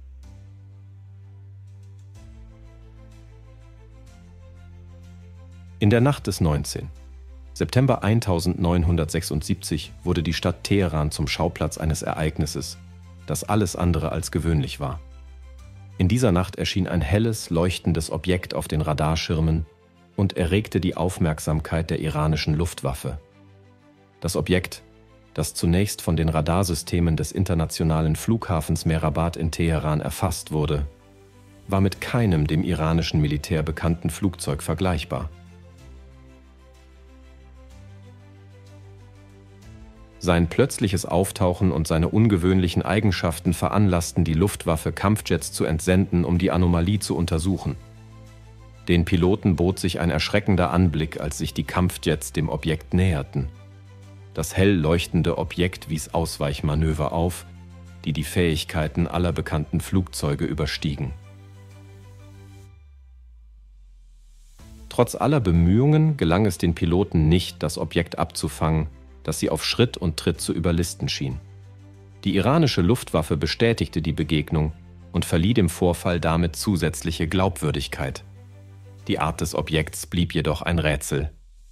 In der Nacht des neunzehnten September eintausendneunhundertsechsundsiebzig wurde die Stadt Teheran zum Schauplatz eines Ereignisses, das alles andere als gewöhnlich war. In dieser Nacht erschien ein helles, leuchtendes Objekt auf den Radarschirmen und erregte die Aufmerksamkeit der iranischen Luftwaffe. Das Objekt, das zunächst von den Radarsystemen des internationalen Flughafens Mehrabad in Teheran erfasst wurde, war mit keinem dem iranischen Militär bekannten Flugzeug vergleichbar. Sein plötzliches Auftauchen und seine ungewöhnlichen Eigenschaften veranlassten die Luftwaffe, Kampfjets zu entsenden, um die Anomalie zu untersuchen. Den Piloten bot sich ein erschreckender Anblick, als sich die Kampfjets dem Objekt näherten. Das hell leuchtende Objekt wies Ausweichmanöver auf, die die Fähigkeiten aller bekannten Flugzeuge überstiegen. Trotz aller Bemühungen gelang es den Piloten nicht, das Objekt abzufangen, das sie auf Schritt und Tritt zu überlisten schien. Die iranische Luftwaffe bestätigte die Begegnung und verlieh dem Vorfall damit zusätzliche Glaubwürdigkeit. Die Art des Objekts blieb jedoch ein Rätsel.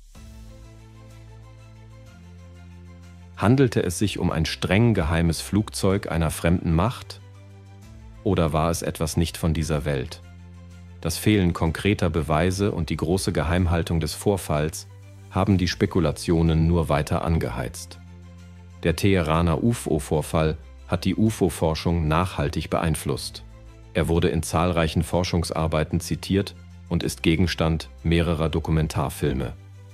Handelte es sich um ein streng geheimes Flugzeug einer fremden Macht? Oder war es etwas nicht von dieser Welt? Das Fehlen konkreter Beweise und die große Geheimhaltung des Vorfalls haben die Spekulationen nur weiter angeheizt. Der Teheraner U F O-Vorfall hat die U F O-Forschung nachhaltig beeinflusst. Er wurde in zahlreichen Forschungsarbeiten zitiert und ist Gegenstand mehrerer Dokumentarfilme.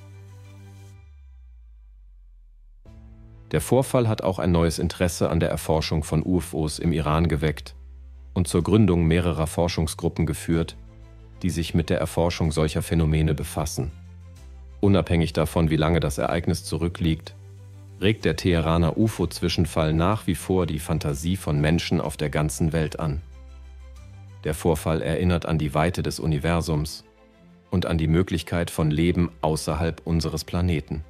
Der Vorfall hat auch ein neues Interesse an der Erforschung von U F Os im Iran geweckt und zur Gründung mehrerer Forschungsgruppen geführt, die sich mit der Erforschung solcher Phänomene befassen. Unabhängig davon, wie lange das Ereignis zurückliegt, regt der Teheraner U F O-Zwischenfall nach wie vor die Fantasie von Menschen auf der ganzen Welt an. Der Vorfall erinnert an die Weite des Universums und an die Möglichkeit von Leben außerhalb unseres Planeten.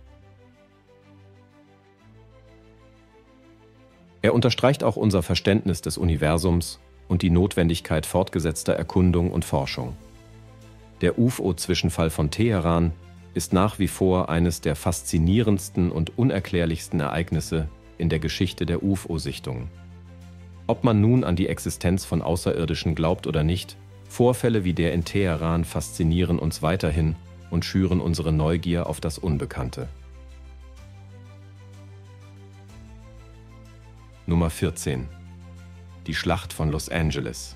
Er unterstreicht auch unser Verständnis des Universums und die Notwendigkeit fortgesetzter Erkundung und Forschung. Der U F O-Zwischenfall von Teheran ist nach wie vor eines der faszinierendsten und unerklärlichsten Ereignisse in der Geschichte der U F O-Sichtungen. Ob man nun an die Existenz von Außerirdischen glaubt oder nicht, Vorfälle wie der in Teheran faszinieren uns weiterhin und schüren unsere Neugier auf das Unbekannte. Nummer vierzehn. Die Schlacht von Los Angeles.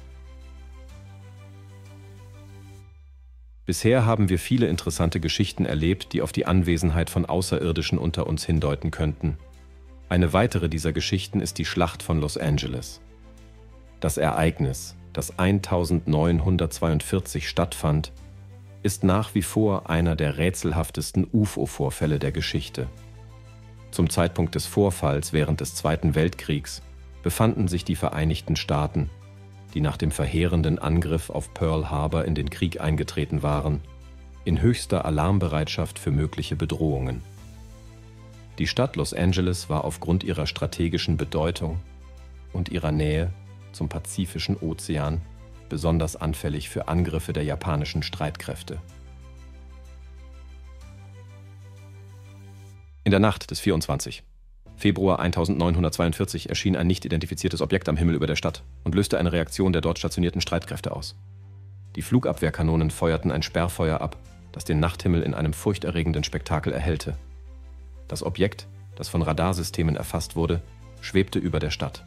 Bisher haben wir viele interessante Geschichten erlebt, die auf die Anwesenheit von Außerirdischen unter uns hindeuten könnten. Eine weitere dieser Geschichten ist die Schlacht von Los Angeles. Das Ereignis, das neunzehnhundertzweiundvierzig stattfand, ist nach wie vor einer der rätselhaftesten U F O-Vorfälle der Geschichte. Zum Zeitpunkt des Vorfalls während des Zweiten Weltkriegs befanden sich die Vereinigten Staaten, die nach dem verheerenden Angriff auf Pearl Harbor in den Krieg eingetreten waren, in höchster Alarmbereitschaft für mögliche Bedrohungen. Die Stadt Los Angeles war aufgrund ihrer strategischen Bedeutung und ihrer Nähe zum Pazifischen Ozean besonders anfällig für Angriffe der japanischen Streitkräfte. In der Nacht des vierundzwanzigsten Februar neunzehnhundertzweiundvierzig erschien ein nicht identifiziertes Objekt am Himmel über der Stadt und löste eine Reaktion der dort stationierten Streitkräfte aus. Die Flugabwehrkanonen feuerten ein Sperrfeuer ab, das den Nachthimmel in einem furchterregenden Spektakel erhellte. Das Objekt, das von Radarsystemen erfasst wurde, schwebte über der Stadt.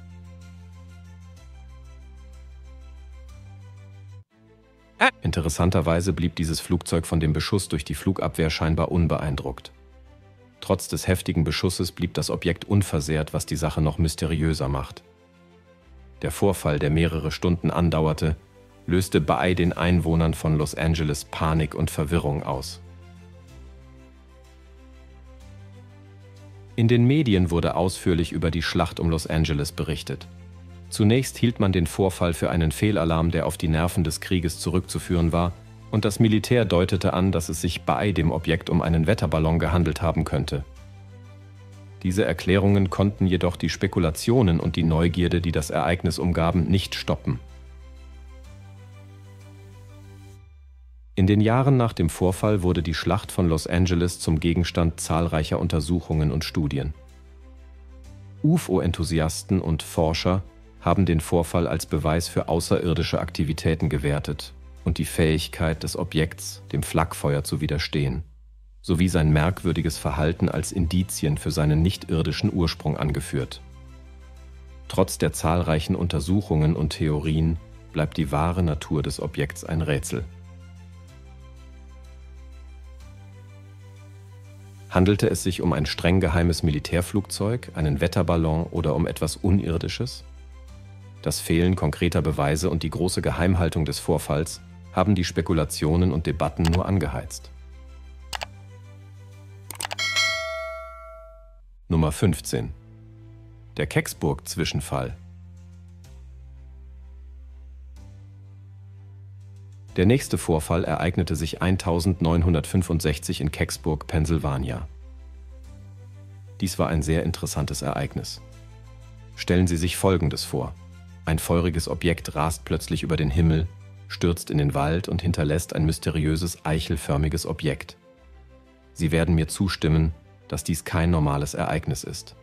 Interessanterweise blieb dieses Flugzeug von dem Beschuss durch die Flugabwehr scheinbar unbeeindruckt. Trotz des heftigen Beschusses blieb das Objekt unversehrt, was die Sache noch mysteriöser macht. Der Vorfall, der mehrere Stunden andauerte, löste bei den Einwohnern von Los Angeles Panik und Verwirrung aus. In den Medien wurde ausführlich über die Schlacht um Los Angeles berichtet. Zunächst hielt man den Vorfall für einen Fehlalarm, der auf die Nerven des Krieges zurückzuführen war, und das Militär deutete an, dass es sich bei dem Objekt um einen Wetterballon gehandelt haben könnte. Diese Erklärungen konnten jedoch die Spekulationen und die Neugierde, die das Ereignis umgaben, nicht stoppen. In den Jahren nach dem Vorfall wurde die Schlacht von Los Angeles zum Gegenstand zahlreicher Untersuchungen und Studien. U F O-Enthusiasten und Forscher haben den Vorfall als Beweis für außerirdische Aktivitäten gewertet und die Fähigkeit des Objekts, dem Flakfeuer zu widerstehen, sowie sein merkwürdiges Verhalten als Indizien für seinen nicht-irdischen Ursprung angeführt. Trotz der zahlreichen Untersuchungen und Theorien bleibt die wahre Natur des Objekts ein Rätsel. Handelte es sich um ein streng geheimes Militärflugzeug, einen Wetterballon oder um etwas Unirdisches? Das Fehlen konkreter Beweise und die große Geheimhaltung des Vorfalls haben die Spekulationen und Debatten nur angeheizt. Nummer fünfzehn. Der Kecksburg-Zwischenfall. Der nächste Vorfall ereignete sich neunzehnhundertfünfundsechzig in Kecksburg, Pennsylvania. Dies war ein sehr interessantes Ereignis. Stellen Sie sich Folgendes vor. Ein feuriges Objekt rast plötzlich über den Himmel, stürzt in den Wald und hinterlässt ein mysteriöses eichelförmiges Objekt. Sie werden mir zustimmen, dass dies kein normales Ereignis ist.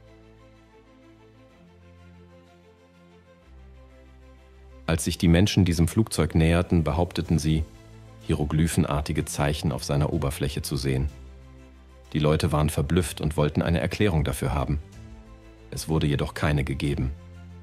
Als sich die Menschen diesem Flugzeug näherten, behaupteten sie, hieroglyphenartige Zeichen auf seiner Oberfläche zu sehen. Die Leute waren verblüfft und wollten eine Erklärung dafür haben. Es wurde jedoch keine gegeben.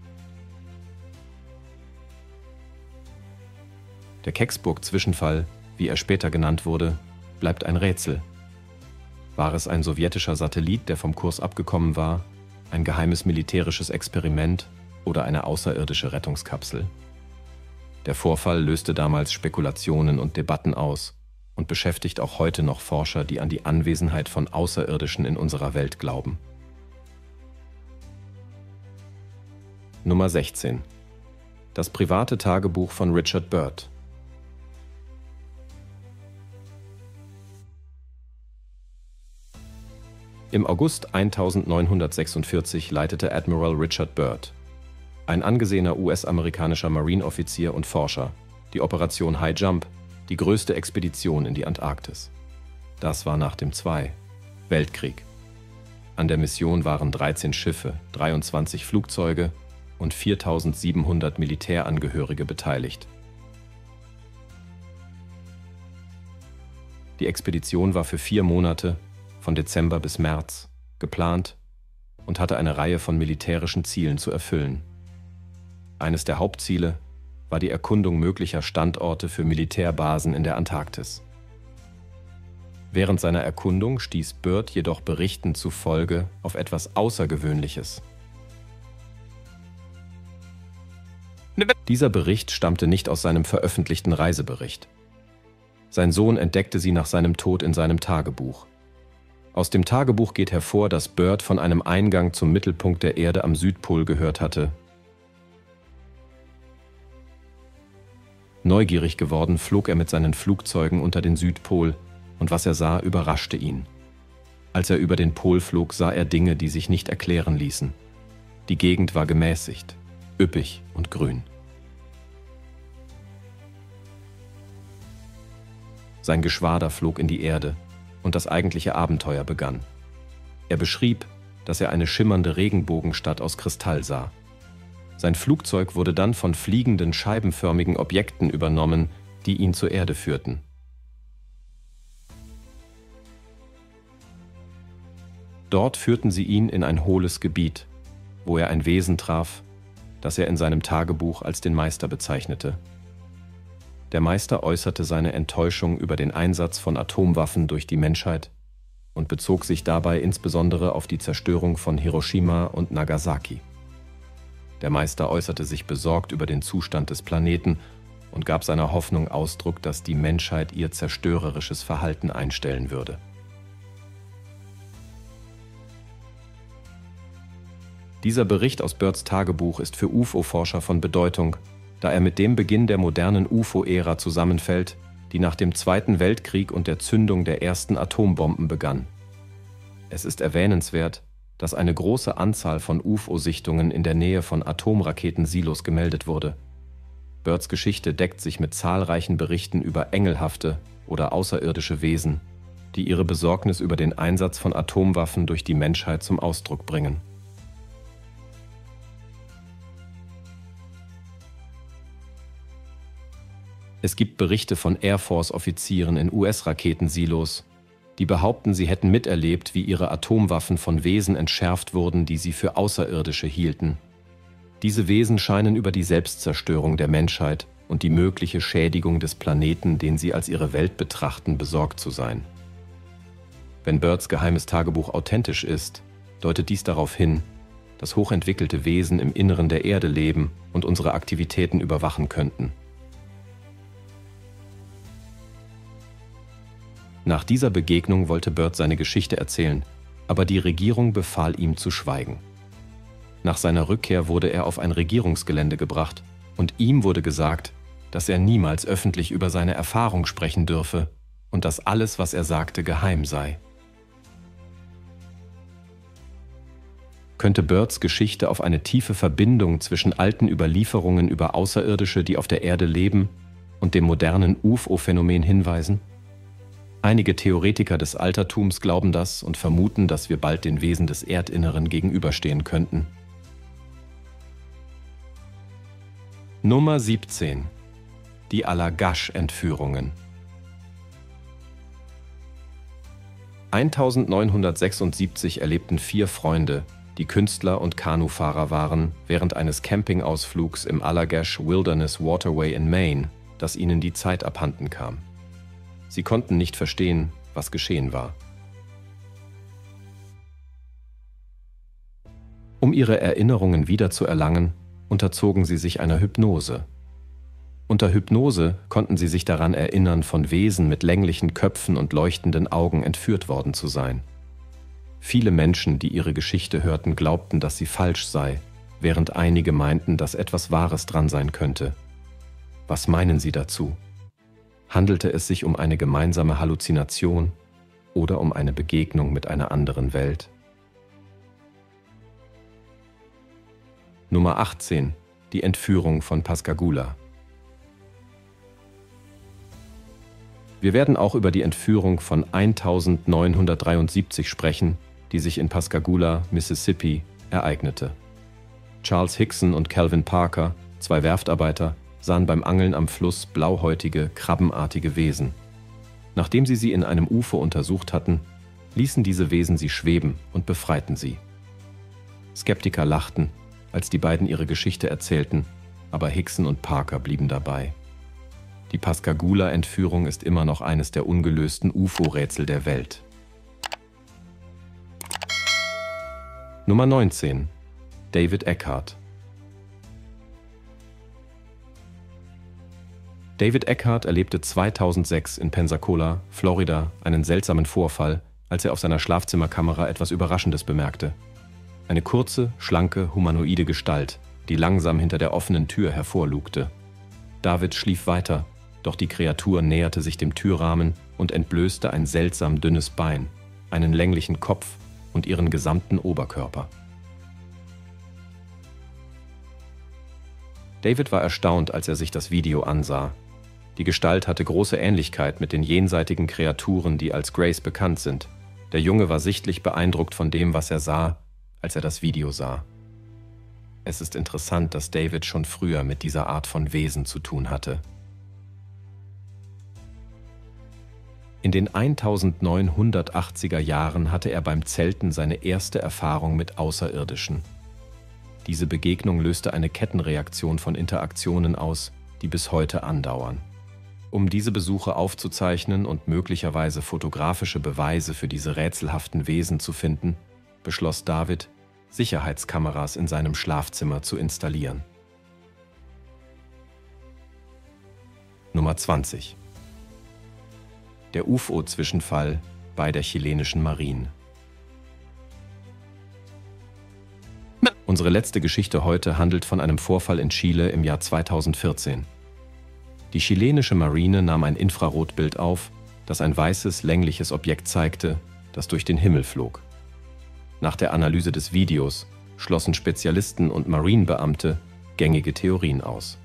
Der Kecksburg-Zwischenfall, wie er später genannt wurde, bleibt ein Rätsel. War es ein sowjetischer Satellit, der vom Kurs abgekommen war, ein geheimes militärisches Experiment oder eine außerirdische Rettungskapsel? Der Vorfall löste damals Spekulationen und Debatten aus und beschäftigt auch heute noch Forscher, die an die Anwesenheit von Außerirdischen in unserer Welt glauben. Nummer sechzehn. Das private Tagebuch von Richard Byrd. Im August neunzehnhundertsechsundvierzig leitete Admiral Richard Byrd, ein angesehener U S-amerikanischer Marineoffizier und Forscher, die Operation High Jump, die größte Expedition in die Antarktis. Das war nach dem Zweiten Weltkrieg. An der Mission waren dreizehn Schiffe, dreiundzwanzig Flugzeuge und viertausendsiebenhundert Militärangehörige beteiligt. Die Expedition war für vier Monate, von Dezember bis März, geplant und hatte eine Reihe von militärischen Zielen zu erfüllen. Eines der Hauptziele war die Erkundung möglicher Standorte für Militärbasen in der Antarktis. Während seiner Erkundung stieß Byrd jedoch Berichten zufolge auf etwas Außergewöhnliches. Dieser Bericht stammte nicht aus seinem veröffentlichten Reisebericht. Sein Sohn entdeckte sie nach seinem Tod in seinem Tagebuch. Aus dem Tagebuch geht hervor, dass Byrd von einem Eingang zum Mittelpunkt der Erde am Südpol gehört hatte. Neugierig geworden, flog er mit seinen Flugzeugen unter den Südpol und was er sah, überraschte ihn. Als er über den Pol flog, sah er Dinge, die sich nicht erklären ließen. Die Gegend war gemäßigt, üppig und grün. Sein Geschwader flog in die Erde und das eigentliche Abenteuer begann. Er beschrieb, dass er eine schimmernde Regenbogenstadt aus Kristall sah. Sein Flugzeug wurde dann von fliegenden, scheibenförmigen Objekten übernommen, die ihn zur Erde führten. Dort führten sie ihn in ein hohles Gebiet, wo er ein Wesen traf, das er in seinem Tagebuch als den Meister bezeichnete. Der Meister äußerte seine Enttäuschung über den Einsatz von Atomwaffen durch die Menschheit und bezog sich dabei insbesondere auf die Zerstörung von Hiroshima und Nagasaki. Der Meister äußerte sich besorgt über den Zustand des Planeten und gab seiner Hoffnung Ausdruck, dass die Menschheit ihr zerstörerisches Verhalten einstellen würde. Dieser Bericht aus Byrds Tagebuch ist für U F O-Forscher von Bedeutung, da er mit dem Beginn der modernen U F O-Ära zusammenfällt, die nach dem Zweiten Weltkrieg und der Zündung der ersten Atombomben begann. Es ist erwähnenswert, dass eine große Anzahl von U F O-Sichtungen in der Nähe von Atomraketensilos gemeldet wurde. Byrds Geschichte deckt sich mit zahlreichen Berichten über engelhafte oder außerirdische Wesen, die ihre Besorgnis über den Einsatz von Atomwaffen durch die Menschheit zum Ausdruck bringen. Es gibt Berichte von Air Force-Offizieren in U S-Raketensilos, die behaupten, sie hätten miterlebt, wie ihre Atomwaffen von Wesen entschärft wurden, die sie für Außerirdische hielten. Diese Wesen scheinen über die Selbstzerstörung der Menschheit und die mögliche Schädigung des Planeten, den sie als ihre Welt betrachten, besorgt zu sein. Wenn Byrds geheimes Tagebuch authentisch ist, deutet dies darauf hin, dass hochentwickelte Wesen im Inneren der Erde leben und unsere Aktivitäten überwachen könnten. Nach dieser Begegnung wollte Byrd seine Geschichte erzählen, aber die Regierung befahl ihm zu schweigen. Nach seiner Rückkehr wurde er auf ein Regierungsgelände gebracht und ihm wurde gesagt, dass er niemals öffentlich über seine Erfahrung sprechen dürfe und dass alles, was er sagte, geheim sei. Könnte Byrds Geschichte auf eine tiefe Verbindung zwischen alten Überlieferungen über Außerirdische, die auf der Erde leben, und dem modernen U F O-Phänomen hinweisen? Einige Theoretiker des Altertums glauben das und vermuten, dass wir bald den Wesen des Erdinneren gegenüberstehen könnten. Nummer siebzehn. Die Allagash-Entführungen. neunzehnhundertsechsundsiebzig erlebten vier Freunde, die Künstler und Kanufahrer waren, während eines Campingausflugs im Allagash Wilderness Waterway in Maine, dass ihnen die Zeit abhanden kam. Sie konnten nicht verstehen, was geschehen war. Um ihre Erinnerungen wiederzuerlangen, unterzogen sie sich einer Hypnose. Unter Hypnose konnten sie sich daran erinnern, von Wesen mit länglichen Köpfen und leuchtenden Augen entführt worden zu sein. Viele Menschen, die ihre Geschichte hörten, glaubten, dass sie falsch sei, während einige meinten, dass etwas Wahres dran sein könnte. Was meinen Sie dazu? Handelte es sich um eine gemeinsame Halluzination oder um eine Begegnung mit einer anderen Welt? Nummer achtzehn. Die Entführung von Pascagoula. Wir werden auch über die Entführung von neunzehnhundertdreiundsiebzig sprechen, die sich in Pascagoula, Mississippi, ereignete. Charles Hickson und Calvin Parker, zwei Werftarbeiter, sahen beim Angeln am Fluss blauhäutige, krabbenartige Wesen. Nachdem sie sie in einem U F O untersucht hatten, ließen diese Wesen sie schweben und befreiten sie. Skeptiker lachten, als die beiden ihre Geschichte erzählten, aber Hickson und Parker blieben dabei. Die Pascagoula-Entführung ist immer noch eines der ungelösten U F O-Rätsel der Welt. Nummer neunzehn. David Eckhardt. David Eckhardt erlebte zweitausendsechs in Pensacola, Florida, einen seltsamen Vorfall, als er auf seiner Schlafzimmerkamera etwas Überraschendes bemerkte. Eine kurze, schlanke, humanoide Gestalt, die langsam hinter der offenen Tür hervorlugte. David schlief weiter, doch die Kreatur näherte sich dem Türrahmen und entblößte ein seltsam dünnes Bein, einen länglichen Kopf und ihren gesamten Oberkörper. David war erstaunt, als er sich das Video ansah. Die Gestalt hatte große Ähnlichkeit mit den jenseitigen Kreaturen, die als Grace bekannt sind. Der Junge war sichtlich beeindruckt von dem, was er sah, als er das Video sah. Es ist interessant, dass David schon früher mit dieser Art von Wesen zu tun hatte. In den neunzehnhundertachtziger Jahren hatte er beim Zelten seine erste Erfahrung mit Außerirdischen. Diese Begegnung löste eine Kettenreaktion von Interaktionen aus, die bis heute andauern. Um diese Besuche aufzuzeichnen und möglicherweise fotografische Beweise für diese rätselhaften Wesen zu finden, beschloss David, Sicherheitskameras in seinem Schlafzimmer zu installieren. Nummer zwanzig. Der U F O-Zwischenfall bei der chilenischen Marine. Unsere letzte Geschichte heute handelt von einem Vorfall in Chile im Jahr zweitausendvierzehn. Die chilenische Marine nahm ein Infrarotbild auf, das ein weißes, längliches Objekt zeigte, das durch den Himmel flog. Nach der Analyse des Videos schlossen Spezialisten und Marinebeamte gängige Theorien aus.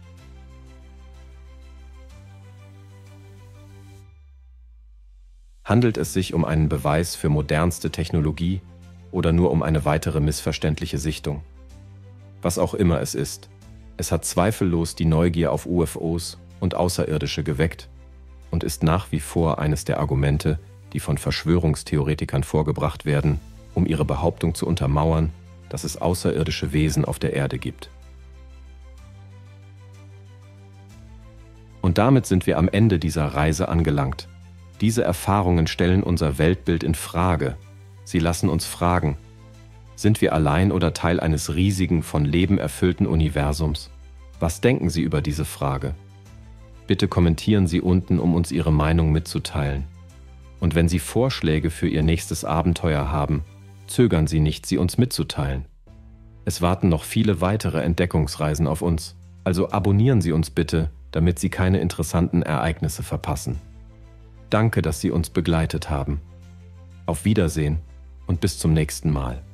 Handelt es sich um einen Beweis für modernste Technologie oder nur um eine weitere missverständliche Sichtung? Was auch immer es ist, es hat zweifellos die Neugier auf U F Os und Außerirdische geweckt und ist nach wie vor eines der Argumente, die von Verschwörungstheoretikern vorgebracht werden, um ihre Behauptung zu untermauern, dass es außerirdische Wesen auf der Erde gibt. Und damit sind wir am Ende dieser Reise angelangt. Diese Erfahrungen stellen unser Weltbild in Frage. Sie lassen uns fragen: Sind wir allein oder Teil eines riesigen, von Leben erfüllten Universums? Was denken Sie über diese Frage? Bitte kommentieren Sie unten, um uns Ihre Meinung mitzuteilen. Und wenn Sie Vorschläge für Ihr nächstes Abenteuer haben, zögern Sie nicht, sie uns mitzuteilen. Es warten noch viele weitere Entdeckungsreisen auf uns, also abonnieren Sie uns bitte, damit Sie keine interessanten Ereignisse verpassen. Danke, dass Sie uns begleitet haben. Auf Wiedersehen und bis zum nächsten Mal.